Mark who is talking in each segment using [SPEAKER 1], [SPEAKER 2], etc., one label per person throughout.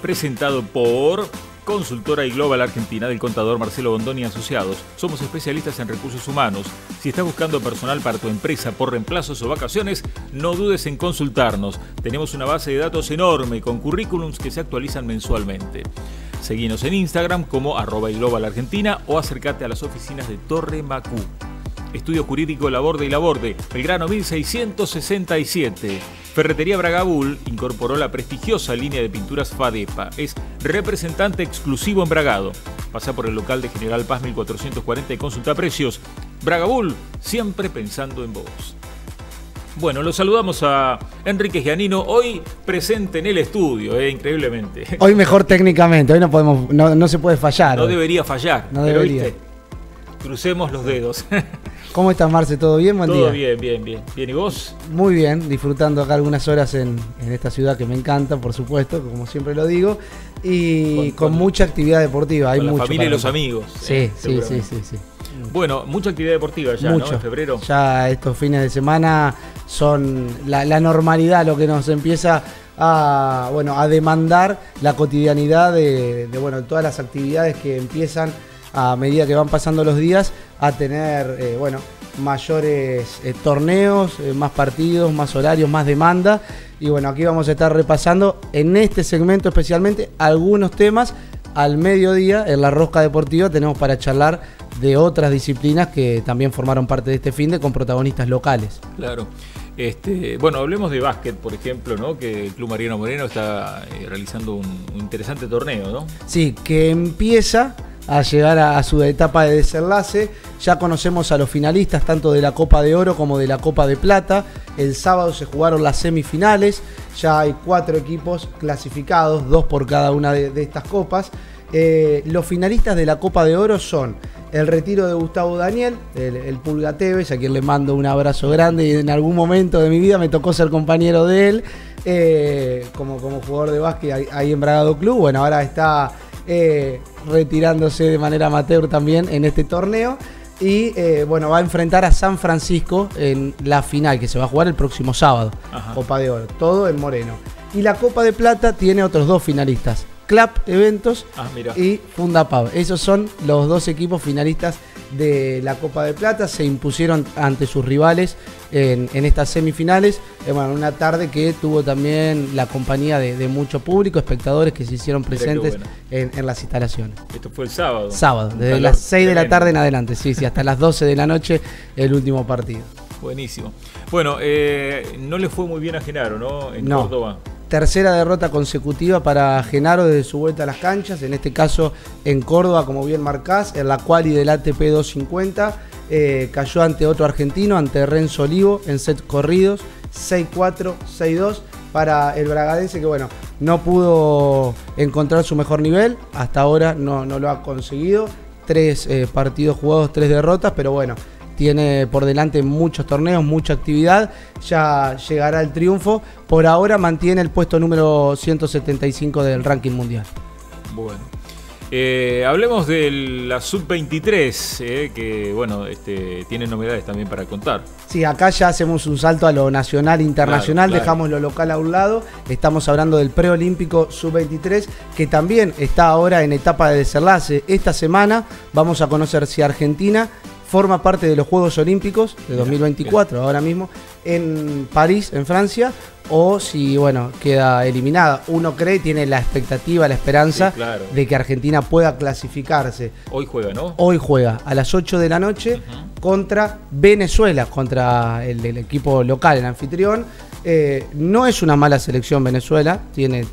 [SPEAKER 1] presentado por Consultora y Global Argentina del contador Marcelo Bondoni y Asociados. Somos especialistas en recursos humanos. Si estás buscando personal para tu empresa por reemplazos o vacaciones, no dudes en consultarnos. Tenemos una base de datos enorme con currículums que se actualizan mensualmente. Seguinos en Instagram como @globalargentina o acércate a las oficinas de Torre Macú. Estudio Jurídico Laborde y Laborde, Belgrano 1667. Ferretería Bragabul incorporó la prestigiosa línea de pinturas Fadepa. Es representante exclusivo en Bragado. Pasa por el local de General Paz 1440 y consulta precios. Bragabul, siempre pensando en vos. Bueno, lo saludamos a Enrique Giannino, hoy presente en el estudio, increíblemente.
[SPEAKER 2] Hoy mejor técnicamente, hoy no se puede fallar.
[SPEAKER 1] No debería fallar,
[SPEAKER 2] no
[SPEAKER 1] pero
[SPEAKER 2] debería.
[SPEAKER 1] ¿viste? Crucemos los dedos.
[SPEAKER 2] ¿Cómo estás, Marce? ¿Todo bien? Buen día.
[SPEAKER 1] Todo bien. Bien, ¿y vos?
[SPEAKER 2] Muy bien, disfrutando acá algunas horas en esta ciudad que me encanta, por supuesto, como siempre lo digo, y con mucha actividad deportiva. Hay
[SPEAKER 1] con la
[SPEAKER 2] mucho
[SPEAKER 1] familia y los amigos.
[SPEAKER 2] Sí.
[SPEAKER 1] Bueno, mucha actividad deportiva ya,
[SPEAKER 2] mucho.
[SPEAKER 1] ¿no? En febrero.
[SPEAKER 2] Ya estos fines de semana son la normalidad, lo que nos empieza a demandar la cotidianidad de todas las actividades que empiezan a medida que van pasando los días a tener mayores torneos, más partidos, más horarios, más demanda. Y bueno, aquí vamos a estar repasando en este segmento especialmente algunos temas. Al mediodía, en la Rosca Deportiva, tenemos para charlar de otras disciplinas que también formaron parte de este finde con protagonistas locales.
[SPEAKER 1] Claro. Bueno, hablemos de básquet, por ejemplo, ¿no? Que el Club Mariano Moreno está realizando un interesante torneo, ¿no?
[SPEAKER 2] Sí, que empieza a llegar a su etapa de desenlace. Ya conocemos a los finalistas tanto de la Copa de Oro como de la Copa de Plata. El sábado se jugaron las semifinales. Ya hay 4 equipos clasificados, 2 por cada una de estas copas. Los finalistas de la Copa de Oro son el retiro de Gustavo Daniel, el Pulga Tevez, a quien le mando un abrazo grande, y en algún momento de mi vida me tocó ser compañero de él como jugador de básquet ahí en Bragado Club. Bueno, ahora está retirándose de manera amateur también en este torneo y va a enfrentar a San Francisco en la final que se va a jugar el próximo sábado. Ajá. Copa de Oro, todo en Moreno. Y la Copa de Plata tiene otros 2 finalistas, Clap Eventos y Fundapab. Esos son los 2 equipos finalistas de la Copa de Plata. Se impusieron ante sus rivales en estas semifinales. Una tarde que tuvo también la compañía de mucho público, espectadores que se hicieron presentes en las instalaciones.
[SPEAKER 1] Esto fue el sábado.
[SPEAKER 2] Sábado, desde las 6 de la tarde en adelante, sí, hasta las 12 de la noche el último partido.
[SPEAKER 1] Buenísimo. Bueno, no le fue muy bien a Genaro, ¿no? En Córdoba.
[SPEAKER 2] Tercera derrota consecutiva para Genaro desde su vuelta a las canchas, en este caso en Córdoba, como bien marcás, en la quali del ATP 250, cayó ante otro argentino, ante Renzo Olivo, en set corridos, 6-4, 6-2, para el bragadense que no pudo encontrar su mejor nivel, hasta ahora no lo ha conseguido, 3 partidos jugados, 3 derrotas, pero tiene por delante muchos torneos, mucha actividad, ya llegará el triunfo. Por ahora mantiene el puesto número 175 del ranking mundial.
[SPEAKER 1] Bueno, hablemos de la Sub-23, que tiene novedades también para contar.
[SPEAKER 2] Sí, acá ya hacemos un salto a lo nacional e internacional, claro. Dejamos lo local a un lado. Estamos hablando del preolímpico Sub-23, que también está ahora en etapa de desenlace. Esta semana vamos a conocer si Argentina forma parte de los Juegos Olímpicos de 2024, ahora mismo, en París, en Francia, o si, queda eliminada. Uno tiene la expectativa, la esperanza de que Argentina pueda clasificarse.
[SPEAKER 1] Hoy juega, ¿no?
[SPEAKER 2] Hoy juega a las 8 de la noche contra Venezuela, contra el equipo local, el anfitrión. No es una mala selección Venezuela, tiene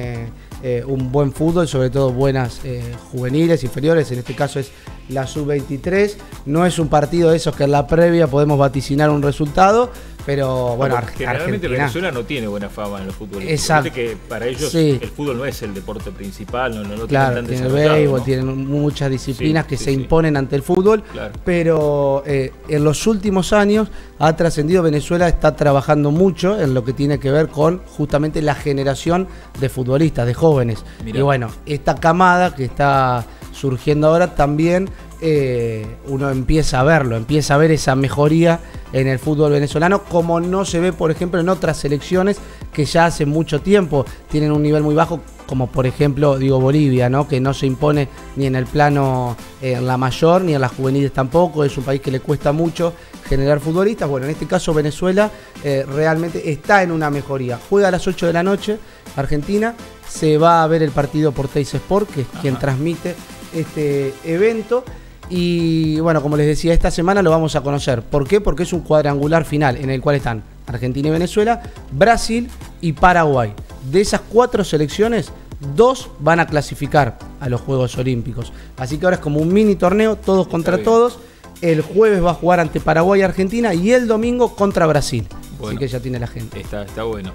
[SPEAKER 2] un buen fútbol, sobre todo buenas juveniles, inferiores, en este caso es la Sub-23. No es un partido de esos que en la previa podemos vaticinar un resultado, pero
[SPEAKER 1] generalmente
[SPEAKER 2] Argentina.
[SPEAKER 1] Venezuela no tiene buena fama en los futbolistas.
[SPEAKER 2] Exacto.
[SPEAKER 1] Que para ellos
[SPEAKER 2] el
[SPEAKER 1] fútbol no es el deporte principal, no
[SPEAKER 2] claro,
[SPEAKER 1] tienen
[SPEAKER 2] tiene el béisbol, tienen muchas disciplinas que se imponen ante el fútbol, pero en los últimos años ha trascendido. Venezuela está trabajando mucho en lo que tiene que ver con justamente la generación de futbolistas, de jóvenes. Mirá. Y esta camada que está surgiendo ahora también uno empieza a verlo, empieza a ver esa mejoría en el fútbol venezolano, como no se ve, por ejemplo, en otras selecciones que ya hace mucho tiempo tienen un nivel muy bajo, como por ejemplo, digo, Bolivia, ¿no? Que no se impone ni en el plano en la mayor, ni en las juveniles tampoco. Es un país que le cuesta mucho generar futbolistas. Bueno, en este caso Venezuela realmente está en una mejoría. Juega a las 8 de la noche Argentina, se va a ver el partido por Teis Sport, que es quien transmite este evento. Y bueno, como les decía, esta semana lo vamos a conocer. ¿Por qué? Porque es un cuadrangular final en el cual están Argentina y Venezuela, Brasil y Paraguay. De esas 4 selecciones, 2 van a clasificar a los Juegos Olímpicos. Así que ahora es como un mini torneo, todos contra todos. El jueves va a jugar ante Paraguay y Argentina y el domingo contra Brasil. Bueno, así que ya tiene la gente.
[SPEAKER 1] Está bueno.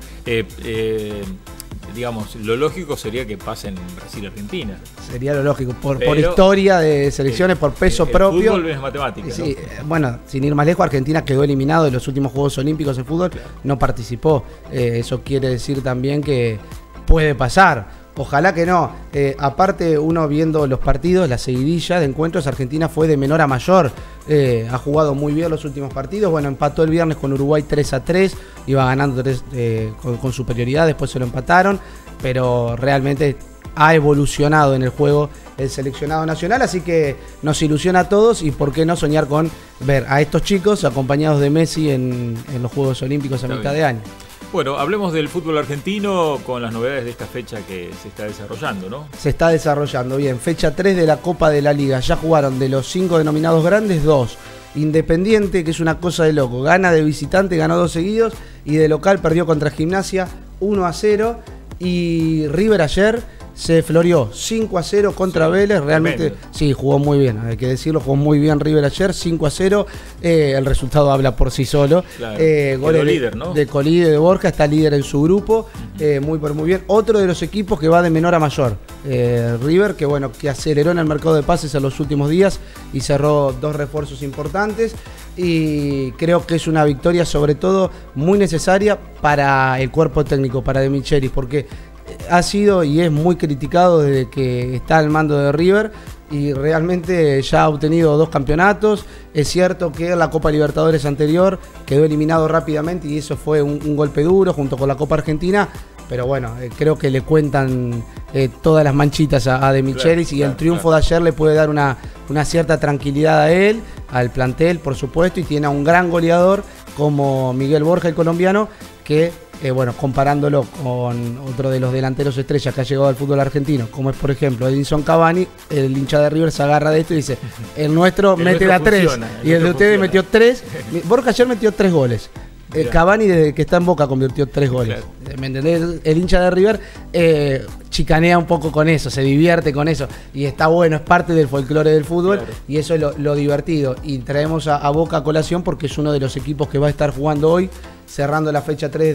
[SPEAKER 1] Digamos, lo lógico sería que pasen Brasil y Argentina.
[SPEAKER 2] Sería lo lógico, por historia de selecciones, por peso propio.
[SPEAKER 1] El fútbol es matemática,
[SPEAKER 2] sí, ¿no? Bueno, sin ir más lejos, Argentina quedó eliminado de los últimos Juegos Olímpicos de fútbol, no participó. Eso quiere decir también que puede pasar. Ojalá que no. Aparte, uno viendo los partidos, la seguidilla de encuentros, Argentina fue de menor a mayor. Ha jugado muy bien los últimos partidos. Bueno, empató el viernes con Uruguay 3-3. Iba ganando con superioridad, después se lo empataron. Pero realmente ha evolucionado en el juego el seleccionado nacional. Así que nos ilusiona a todos. Y por qué no soñar con ver a estos chicos acompañados de Messi en los Juegos Olímpicos a mitad de año.
[SPEAKER 1] Bueno, hablemos del fútbol argentino con las novedades de esta fecha que se está desarrollando, ¿no? Se
[SPEAKER 2] está desarrollando, bien. Fecha 3 de la Copa de la Liga. Ya jugaron de los 5 denominados grandes, 2. Independiente, que es una cosa de loco. Gana de visitante, ganó 2 seguidos. Y de local perdió contra Gimnasia 1-0. Y River ayer se floreó 5-0 contra Vélez. Realmente, sí, jugó muy bien, hay que decirlo, jugó muy bien River ayer, 5-0. El resultado habla por sí solo.
[SPEAKER 1] Claro.
[SPEAKER 2] Goles
[SPEAKER 1] líder, ¿no?
[SPEAKER 2] De Colide, de Borja, está líder en su grupo. Muy bien. Otro de los equipos que va de menor a mayor. River, que bueno, que aceleró en el mercado de pases en los últimos días y cerró 2 refuerzos importantes. Y creo que es una victoria, sobre todo, muy necesaria para el cuerpo técnico, para De Michelis, porque ha sido y es muy criticado desde que está al mando de River y realmente ya ha obtenido 2 campeonatos. Es cierto que en la Copa Libertadores anterior quedó eliminado rápidamente y eso fue un golpe duro junto con la Copa Argentina, pero bueno, creo que le cuentan todas las manchitas a De Michelis y el triunfo de ayer le puede dar una cierta tranquilidad a él, al plantel por supuesto, y tiene a un gran goleador como Miguel Borja, el colombiano, que bueno, comparándolo con otro de los delanteros estrellas que ha llegado al fútbol argentino, como es por ejemplo Edinson Cavani, el hincha de River se agarra de esto y dice, el nuestro mete la 3 y el de ustedes metió 3. Borja ayer metió 3 goles. Cavani desde que está en Boca convirtió 3 goles. Claro. ¿Me entendés? El hincha de River chicanea un poco con eso, se divierte con eso. Y está bueno, es parte del folclore del fútbol. Claro. Y eso es lo divertido. Y traemos a Boca a colación porque es uno de los equipos que va a estar jugando hoy, cerrando la fecha 3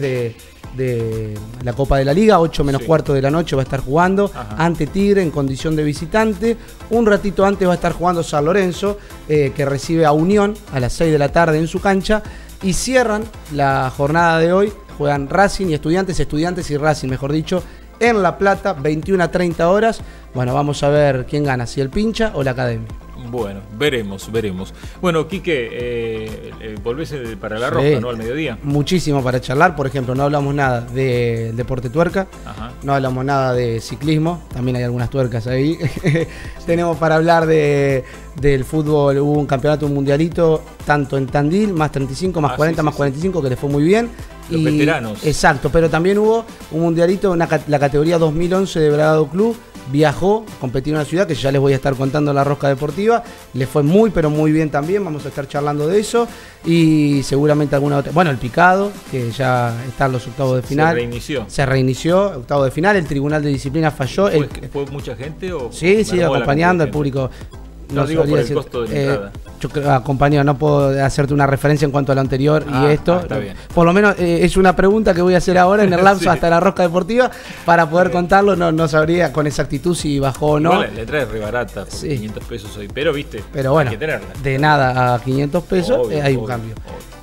[SPEAKER 2] de la Copa de la Liga, 8 menos cuarto de la noche va a estar jugando ante Tigre en condición de visitante. Un ratito antes va a estar jugando San Lorenzo, que recibe a Unión a las 6 de la tarde en su cancha. Y cierran la jornada de hoy, juegan Racing y Estudiantes y Racing, mejor dicho, en La Plata, 21 a 30 horas. Bueno, vamos a ver quién gana, si el Pincha o la Academia.
[SPEAKER 1] Bueno, veremos. Bueno, Quique, volvés para la Roja, ¿no? Al mediodía.
[SPEAKER 2] Muchísimo para charlar. Por ejemplo, no hablamos nada del deporte tuerca, no hablamos nada de ciclismo, también hay algunas tuercas ahí. Tenemos para hablar del fútbol, hubo un campeonato, un mundialito, tanto en Tandil, más 35, más 40, más 45, que le fue muy bien.
[SPEAKER 1] Los veteranos.
[SPEAKER 2] Exacto, pero también hubo un mundialito, la categoría 2011 de Bragado Club. Viajó a competir en una ciudad que ya les voy a estar contando en la Rosca Deportiva. Le fue muy, pero muy bien también. Vamos a estar charlando de eso. Y seguramente alguna otra. Bueno, el Picado, que ya está en los octavos de final. Se reinició, octavo de final. El Tribunal de Disciplina falló.
[SPEAKER 1] ¿Fue mucha gente?
[SPEAKER 2] Sí, acompañando al público.
[SPEAKER 1] No digo por el costo de la entrada.
[SPEAKER 2] Yo creo, compañero, no puedo hacerte una referencia en cuanto a lo anterior y esto.
[SPEAKER 1] Está bien.
[SPEAKER 2] Por lo menos es una pregunta que voy a hacer ahora en el lapso hasta la Rosca Deportiva para poder contarlo. No sabría con exactitud si bajó o no.
[SPEAKER 1] Igual, le traes re barata por 500 pesos hoy, pero viste,
[SPEAKER 2] pero bueno,
[SPEAKER 1] hay que tenerla.
[SPEAKER 2] De nada a 500 pesos hay un cambio.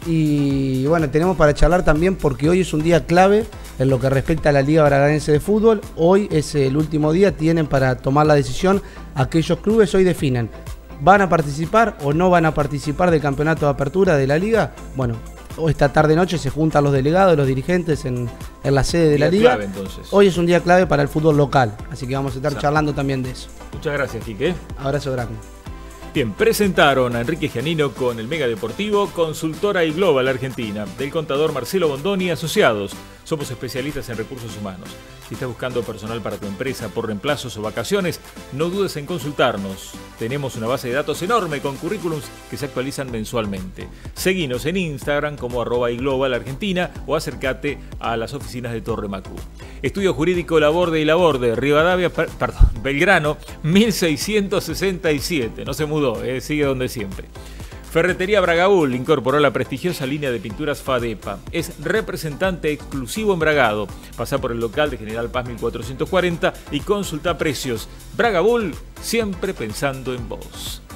[SPEAKER 2] Y bueno, tenemos para charlar también porque hoy es un día clave en lo que respecta a la Liga Bragadense de Fútbol. Hoy es el último día, tienen para tomar la decisión aquellos clubes, hoy definen ¿Van a participar o no van a participar del campeonato de apertura de la liga? Bueno, esta tarde-noche se juntan los delegados, los dirigentes en la sede de la liga.
[SPEAKER 1] Clave, entonces.
[SPEAKER 2] Hoy es un día clave para el fútbol local, así que vamos a estar charlando también de eso.
[SPEAKER 1] Muchas gracias, Quique.
[SPEAKER 2] Abrazo grande.
[SPEAKER 1] Bien, presentaron a Enrique Giannino con el Mega Deportivo, Consultora iGlobal Argentina, del contador Marcelo Bondoni y Asociados. Somos especialistas en recursos humanos. Si estás buscando personal para tu empresa por reemplazos o vacaciones, no dudes en consultarnos. Tenemos una base de datos enorme con currículums que se actualizan mensualmente. Seguinos en Instagram como @iGlobal Argentina o acércate a las oficinas de Torre Macú. Estudio Jurídico Laborde y Laborde, Rivadavia, Belgrano, 1667. No se mudó, sigue donde siempre. Ferretería Bragabull incorporó la prestigiosa línea de pinturas Fadepa. Es representante exclusivo en Bragado. Pasá por el local de General Paz 1440 y consulta precios. Bragabull, siempre pensando en vos.